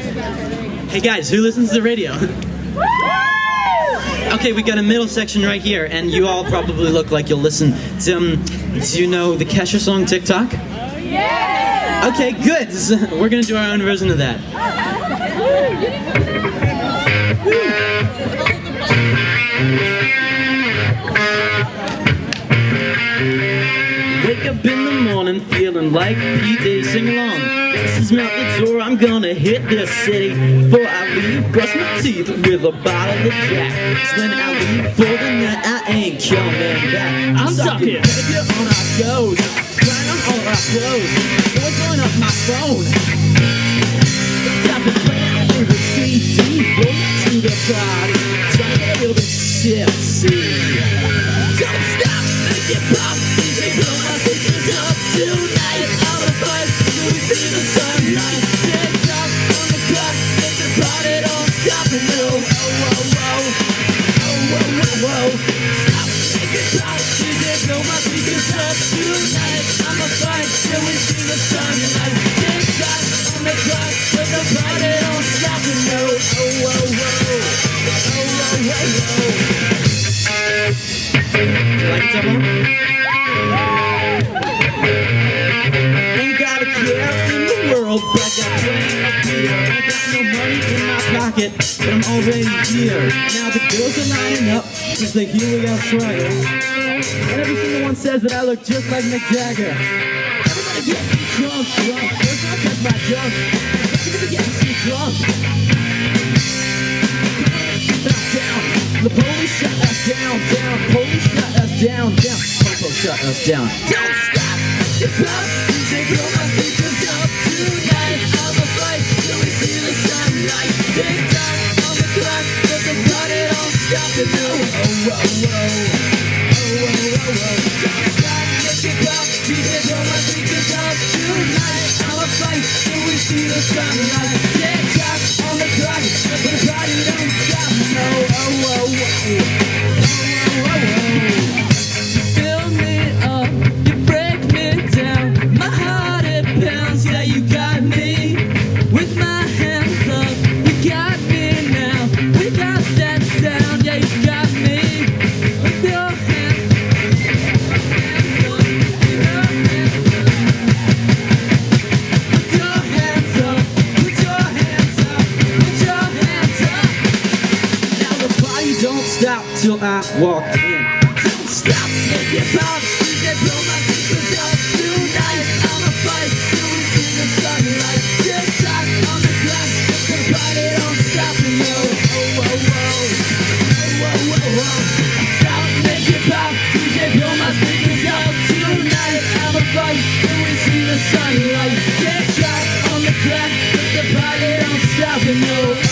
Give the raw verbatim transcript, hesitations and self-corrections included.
Hey guys, who listens to the radio? Okay, we got a middle section right here, and you all probably look like you'll listen to, um, do you know the Kesha song, Tik Tok? Yeah! Okay, good. We're gonna do our own version of that. Wake up in the morning feeling like P J, sing along. This is not the door, I'm gonna hit this city. Before I leave, brush my teeth with a bottle of Jack. So when I leave for the night, I ain't coming back. I'm sucking behavior on our toes, trying on all our clothes. Boys blowing up my phone. I've been playing through the C D, rolling to the party, trying to get a little bit tipsy. Don't stop, make it pop, D J blow my speakers up tonight. All the boys till we see the sunlight. Tik Tok on the clock, make the party don't stop and no. Oh, oh, oh, oh, oh, oh, oh. Stop, make it pop, D J blow my speakers up tonight. I'ma fight till we see the sunlight. Tik Tok on the clock, make the party don't stop and no. Oh, oh, oh, oh, oh, oh, oh. Do you like it, Tubbo? Ain't got a care in the world, but I got plenty of beer. Ain't got no money in my pocket, but I'm already here. Now the girls are lining up, cause they hear we got Swagger. And every single one says that I look just like Mick Jagger. Everybody get me drunk, drunk. First I'll touch my junk. Everybody get me drunk. Down. The police shut us down, down. Police shut us down, down. Police shut us down. Don't stop, you pop. D J blow my speakers up tonight. I'ma fight till we see the sunlight. Tik Tok on the clock, but the party don't stop and no. Oh, oh, oh, oh, oh, oh, oh. Don't stop, make it pop. D J blow my speakers up tonight. I'ma fight till we see the sunlight. Tik Tok on the clock, but the party don't stop. Oh, oh, oh, oh, oh, oh, oh. Fill me up, you break me down. My heart it pounds, yeah, you got me. With my hands up, you got me now. We got that sound, yeah, you got me. With your hands, hands up, with your hands up. Put your hands up, put your hands up, put your hands up. Now the party don't stop till I walk in. Don't stop, make it pop. D J blow my speakers up tonight. I'ma fight till we see the sunlight. Tik Tok on the clock, but the party don't stop and no. Oh, oh, oh, oh, oh, oh, oh. Stop, make it pop. D J blow my speakers up tonight. I'ma fight till we see the sunlight. Tik Tok on the clock, but the party don't stop and no.